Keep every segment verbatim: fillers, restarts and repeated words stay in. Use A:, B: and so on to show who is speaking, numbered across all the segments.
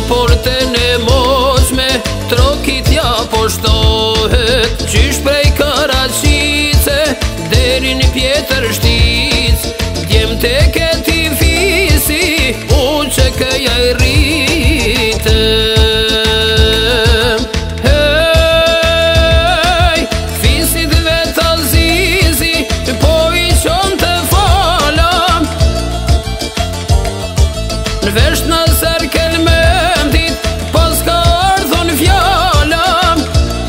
A: portën e moshme, trokitja po shtohet, qysh prej Karaqice deri në Pjetër Shtic. Djem te këti fisi, unë që këja i rritëm. Hej, fisit vet Azizi, po i qonë të falam, në vesh në serkel mendit, pas ka ardhon fjallam.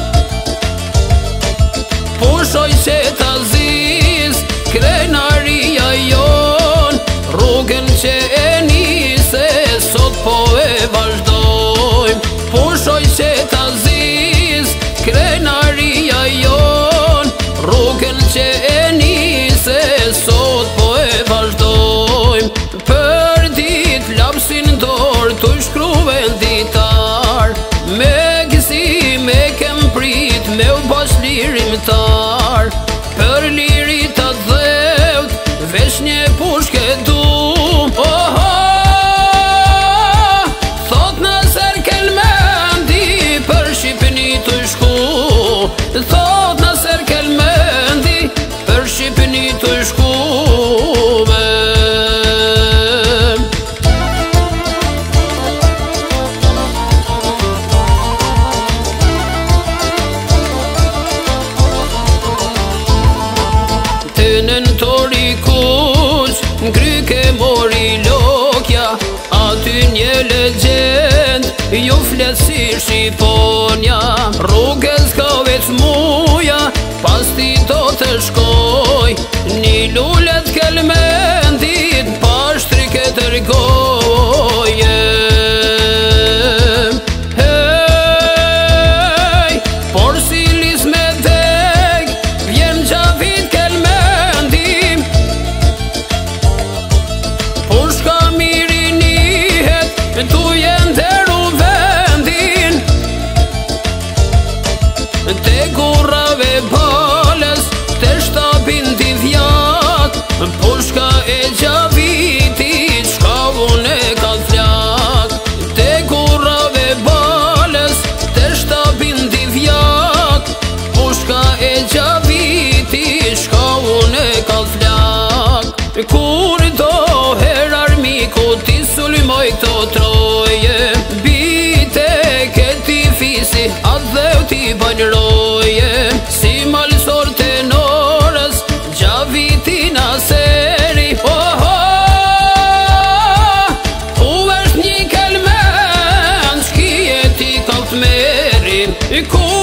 A: Pushoj qet Aziz, krenaria jon, rrugën që e nise, sot po e vazhdojmë. Pushoj qet Aziz, krenaria jon, rrugën që e nise, sot po e vazhdojmë. Për dit lapsin dorë, tu shkruven ditar, me gësi me kem prit, me u pas lirimtar. Për lirit atë dheut, vesh një pushke dum. Oh, oh, thot në serkel mendi, për Shqipëni të shku. Thot në serkel mendi, për Shqipëni të shku. Në tori kuq, ngryke mori lokja, aty një legend, ju flet si Shqiponja. Rrugës ka veç muja, pas ti do të shkoj, një lullet kelmendit, pas trike të rgoje. Hej, por si lis me deg, vjen gjavit kelmendit, tu jen deru vendin, te gurrave bales, te shtapin t'i vjak, pushka e Gjavitit, shka unë e ka flak. Te gurrave bales, te shtapin t'i vjak, pushka e Gjavitit, shka unë e ka flak. Kur do her armiku ti sulmoj këto troje, bite këti fisi atë dheu ti banjroje. Si malsor të norës, Gjavitin aseri. Oh, oh, tu është një kelmen, shkije ti kaltë meri.